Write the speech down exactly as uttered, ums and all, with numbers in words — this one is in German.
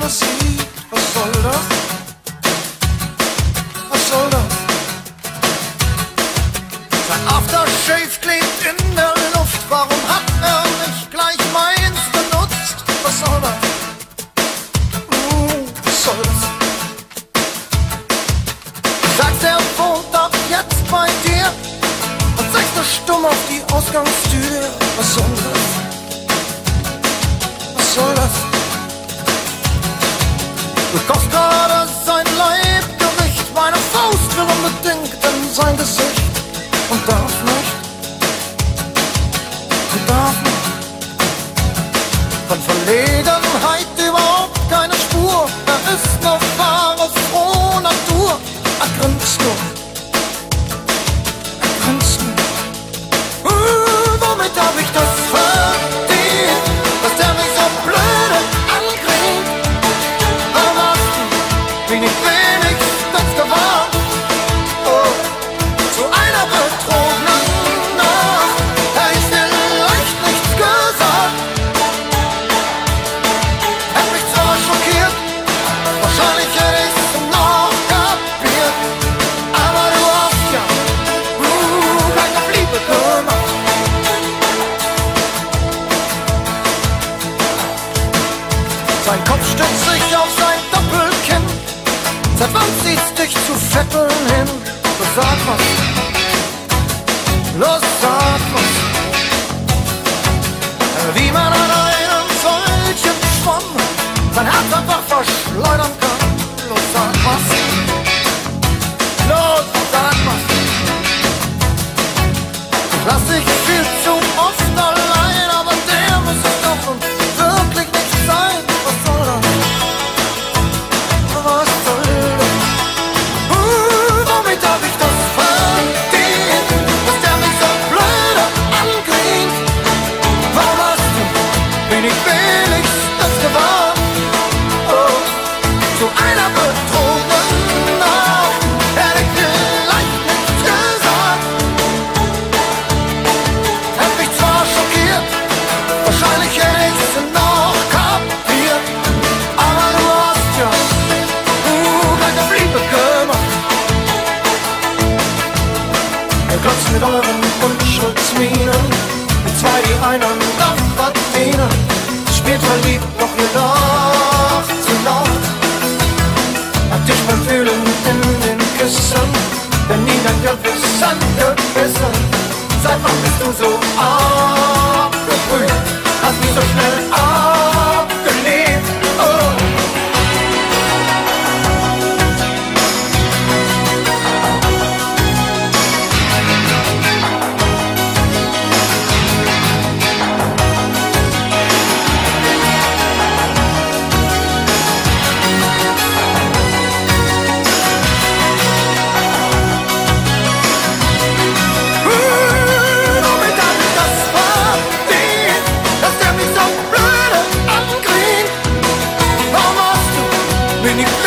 Musik. Was soll das? Was soll das? Sein Aftershave klebt in der Luft. Warum hat er nicht gleich meins benutzt? Was soll das? Uh, was soll das? Du sagst, er wohnt ab jetzt bei dir und zeigst nur stumm auf die Ausgangstür. Was soll das? Was soll das? Du kochst gerade sein Leibgericht. Meine Faust will unbedingt in sein Gesicht und darf nicht, und darf nicht. Von Verlegenheit überhaupt keine Spur. Er ist noch wahre frohe Natur. Er grinst nur, er grinst nur. Uh, womit hab ich das verdient, dass der mich so blöde angrinst? Warum hast du wenig, wenigstens gewarnt? Oh, zu einer betrogenen Nacht hätte ich vielleicht nichts gesagt. Hätte mich zwar schockiert, wahrscheinlich hätte ich's noch kapiert, aber du hast ja uh, gleich auf Liebe gemacht. Sein Kopf stützt sich auf sein Doppelkinn. Seit wann zieht's dich zu Vetteln hin? Los, sag was. Los, sag was. Wie man an einem solchen Schwamm sein Herz einfach verschleudern kann. Los, sag was. Los, sag was. Ich lass dich viel zu oft allein, aber der muss es doch und wirklich nicht sein. Was soll das? Was soll das? Uh, womit hab ich das verdient, dass der mich so blöde angrinst? Warum hast du wenig, wenigstens gewarnt? Oh, zu einer betrogenen Nacht hätte ich vielleicht nichts gesagt. Hätte mich zwar schockiert, wahrscheinlich hätte ich's noch kapiert, aber du hast ja uh, gleich auf Liebe gemacht. Ihr glotzt mit euren Unschuldsmienen, mit zwei, die einander verdienen. Spielt verliebt, doch ihr lacht zu laut. Hab dich beim Fühlen in den Küssen, denn nie dein Gewissen gebissen. Seit wann bist du so abgebrüht? Hast mich so schnell abgelehnt. Oh. Womit hab ich das verdient, dass der mich so blöde angrinst? Warum hast du wenig